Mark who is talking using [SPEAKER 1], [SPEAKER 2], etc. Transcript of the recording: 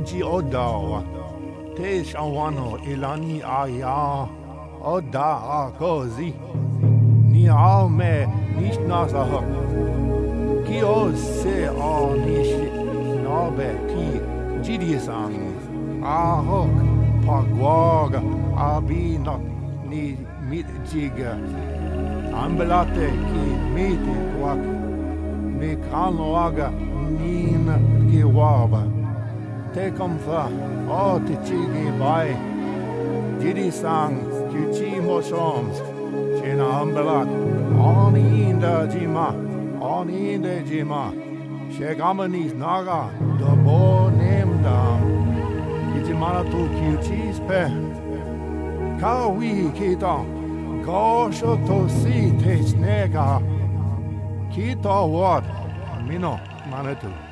[SPEAKER 1] Chi odawa. Te shawano ilani aya. Oda così. Ni me nicht nasahok. Ki o se o nish nobe ki jidisang. Ahok pagwaga abinok ni mitjiga. Ambelate ki miti kwak. Mi kanloaga nin ki waba. Te komfa o te chigi bai. Jidisang juchi mosoms. Chena ambelat. Oni inda jima. Oni inda jima. Shegamanis naga. Dobo nemdam. Kijimana tu kiuchis pe. Kawi kita. Gosho to si te snega. Kita what? Mino manatu.